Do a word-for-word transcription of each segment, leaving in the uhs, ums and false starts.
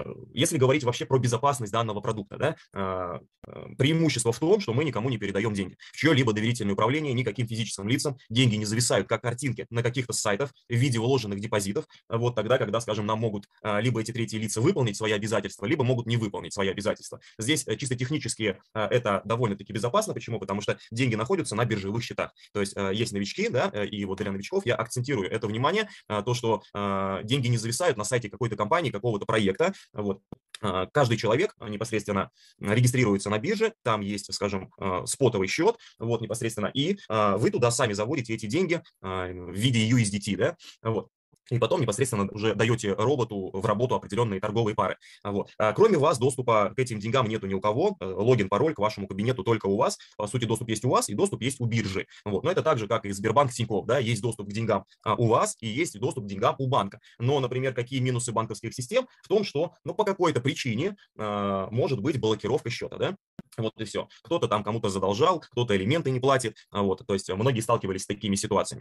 если говорить вообще про безопасность данного продукта, да, а, а, преимущество в том, что мы никому не передаем деньги. В чье-либо доверительное управление, никаким физическим лицам деньги не зависают, как картинки на каких-то сайтах в виде вложенных депозитов, вот тогда, когда, скажем, нам могут а, либо эти третьи лица выполнить свои обязательства, либо могут не выполнить свои обязательства. Здесь а, чисто технически а, это довольно-таки безопасно. Почему? Потому что деньги находятся на биржевых счетах. То есть а, есть новички, да, и вот для новичков я акцентирую это внимание, а, то, что а, деньги не зависают на сайте какой-то компании, какого-то проекта. Вот. Каждый человек непосредственно регистрируется на бирже, там есть, скажем, спотовый счет, вот непосредственно, и вы туда сами заводите эти деньги в виде ю эс ди ти, да, вот. И потом непосредственно уже даете роботу в работу определенные торговые пары. Вот. А кроме вас доступа к этим деньгам нету ни у кого. Логин, пароль к вашему кабинету только у вас. По сути, доступ есть у вас и доступ есть у биржи. Вот. Но это так же, как и Сбербанк, Тинькофф. Да? Есть доступ к деньгам у вас и есть доступ к деньгам у банка. Но, например, какие минусы банковских систем? В том, что ну, по какой-то причине а, может быть блокировка счета. Да? Вот и все. Кто-то там кому-то задолжал, кто-то элементы не платит. Вот. То есть многие сталкивались с такими ситуациями.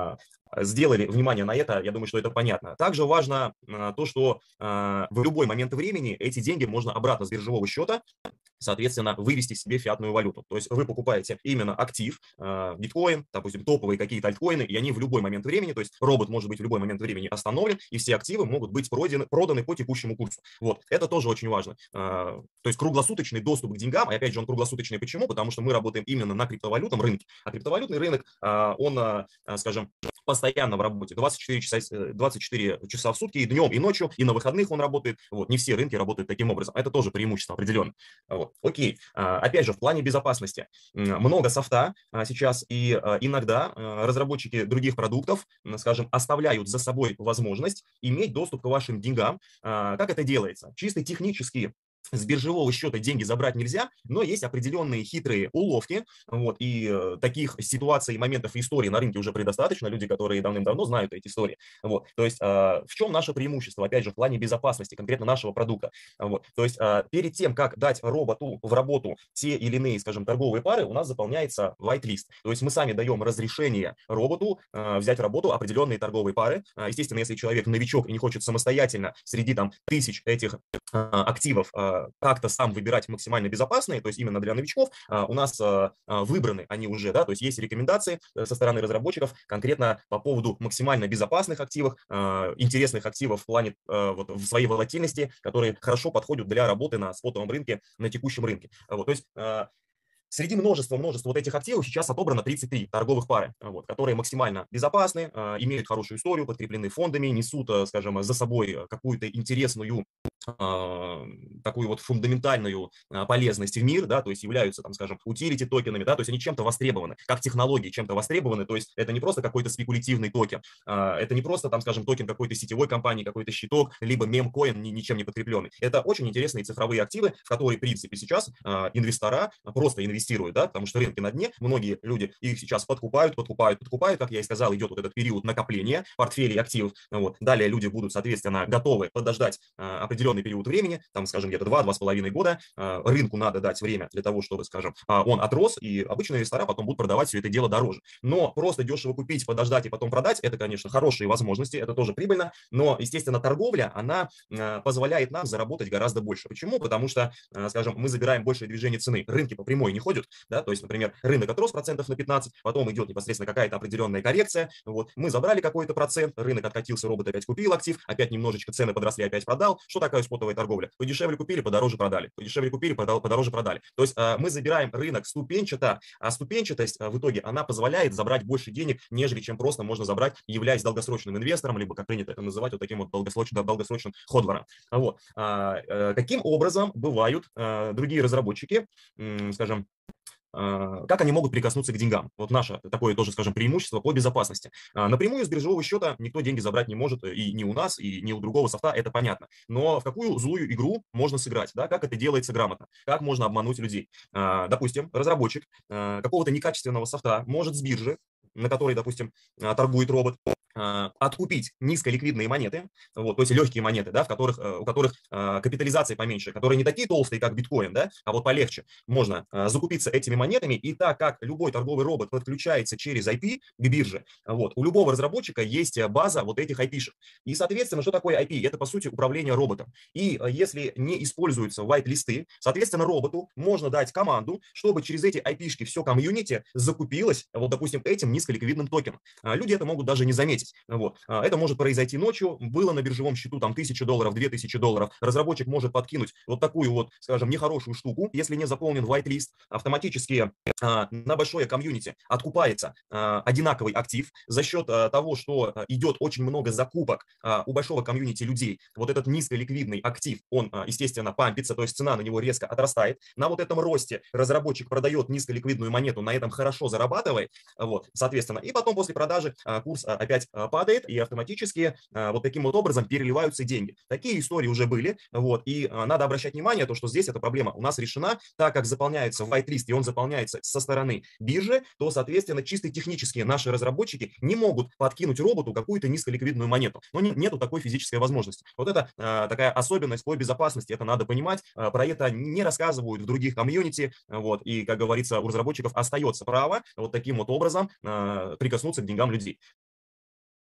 Сделали внимание на это, я думаю, что это понятно. Также важно то, что в любой момент времени эти деньги можно обратно с биржевого счета, соответственно, вывести себе фиатную валюту. То есть вы покупаете именно актив, биткоин, допустим, топовые какие-то альткоины, и они в любой момент времени, то есть робот может быть в любой момент времени остановлен, и все активы могут быть проданы, проданы по текущему курсу. Вот, это тоже очень важно. То есть круглосуточный доступ к деньгам, и опять же он круглосуточный почему? Потому что мы работаем именно на криптовалютном рынке, а криптовалютный рынок, он, скажем, постоянно в работе, двадцать четыре часа, двадцать четыре часа в сутки, и днем, и ночью, и на выходных он работает. Вот, не все рынки работают таким образом. Это тоже преимущество определенно. Вот. Окей. Опять же, в плане безопасности. Много софта сейчас, и иногда разработчики других продуктов, скажем, оставляют за собой возможность иметь доступ к вашим деньгам. Как это делается? Чисто технически с биржевого счета деньги забрать нельзя, но есть определенные хитрые уловки, вот, и э, таких ситуаций, моментов и историй на рынке уже предостаточно, люди, которые давным-давно знают эти истории, вот, то есть э, в чем наше преимущество, опять же, в плане безопасности конкретно нашего продукта, вот, то есть э, перед тем, как дать роботу в работу те или иные, скажем, торговые пары, у нас заполняется whitelist, то есть мы сами даем разрешение роботу э, взять в работу определенные торговые пары, э, естественно, если человек новичок и не хочет самостоятельно среди там тысяч этих э, активов э, как-то сам выбирать максимально безопасные, то есть именно для новичков, у нас выбраны они уже, да, то есть есть рекомендации со стороны разработчиков конкретно по поводу максимально безопасных активов, интересных активов в плане вот, в своей волатильности, которые хорошо подходят для работы на спотовом рынке, на текущем рынке. Вот, то есть среди множества-множества вот этих активов сейчас отобрано тридцать три торговых пары, вот, которые максимально безопасны, имеют хорошую историю, подкреплены фондами, несут, скажем, за собой какую-то интересную такую вот фундаментальную полезность в мир, да, то есть являются, там, скажем, утилити токенами, да, то есть они чем-то востребованы, как технологии чем-то востребованы, то есть это не просто какой-то спекулятивный токен, это не просто, там, скажем, токен какой-то сетевой компании, какой-то щиток, либо мемкоин, ничем не подкрепленный. Это очень интересные цифровые активы, в которые, в принципе, сейчас инвестора просто инвестируют, да, потому что рынки на дне, многие люди их сейчас подкупают, подкупают, подкупают, как я и сказал, идет вот этот период накопления портфелей активов, вот. Далее люди будут, соответственно, готовы подождать определенный период времени, там, скажем, где-то два-два с половиной года, рынку надо дать время для того, чтобы, скажем, он отрос, и обычные инвестора потом будут продавать все это дело дороже. Но просто дешево купить, подождать и потом продать, это, конечно, хорошие возможности, это тоже прибыльно, но, естественно, торговля, она позволяет нам заработать гораздо больше. Почему? Потому что, скажем, мы забираем большее движение цены, рынки по прямой не ходят, да, то есть, например, рынок отрос процентов на пятнадцать, потом идет непосредственно какая-то определенная коррекция, вот, мы забрали какой-то процент, рынок откатился, робот опять купил актив, опять немножечко цены подросли, опять продал. Что такое спотовая торговля? Подешевле купили, подороже продали. Подешевле купили, подороже продали. То есть э, мы забираем рынок ступенчато, а ступенчатость э, в итоге она позволяет забрать больше денег, нежели чем просто можно забрать, являясь долгосрочным инвестором, либо, как принято это называть, вот таким вот долгосрочным, долгосрочным ходвором. Вот. А, э, каким образом бывают э, другие разработчики, э, скажем, как они могут прикоснуться к деньгам? Вот наше такое тоже, скажем, преимущество по безопасности. Напрямую с биржевого счета никто деньги забрать не может, и ни у нас, и ни у другого софта, это понятно. Но в какую злую игру можно сыграть? Да? Как это делается грамотно? Как можно обмануть людей? Допустим, разработчик какого-то некачественного софта может с биржи, на которой, допустим, торгует робот, откупить низколиквидные монеты, вот, то есть легкие монеты, да, в которых, у которых капитализация поменьше, которые не такие толстые, как биткоин, да, а вот полегче. Можно закупиться этими монетами, и так как любой торговый робот подключается через ай пи к бирже, вот, у любого разработчика есть база вот этих ай пи-шек. И, соответственно, что такое ай пи? Это, по сути, управление роботом. И если не используются white-листы, соответственно, роботу можно дать команду, чтобы через эти ай пи-шки все комьюнити закупилось, вот, допустим, этим низколиквидным токеном. Люди это могут даже не заметить. Вот. Это может произойти ночью, было на биржевом счету там тысяча долларов, две тысячи долларов, разработчик может подкинуть вот такую вот, скажем, нехорошую штуку, если не заполнен white-лист, автоматически а, на большое комьюнити откупается а, одинаковый актив за счет а, того, что а, идет очень много закупок а, у большого комьюнити людей. Вот этот низколиквидный актив, он, а, естественно, пампится, то есть цена на него резко отрастает. На вот этом росте разработчик продает низколиквидную монету, на этом хорошо зарабатывает, вот, соответственно, и потом после продажи а, курс а, опять падает, и автоматически а, вот таким вот образом переливаются деньги. Такие истории уже были, вот, и а, надо обращать внимание, то, что здесь эта проблема у нас решена, так как заполняется white-лист, и он заполняется со стороны биржи, то, соответственно, чисто технически наши разработчики не могут подкинуть роботу какую-то низколиквидную монету, но не, нету такой физической возможности. Вот это а, такая особенность по безопасности, это надо понимать, а, про это не рассказывают в других комьюнити, вот, и, как говорится, у разработчиков остается право вот таким вот образом а, прикоснуться к деньгам людей.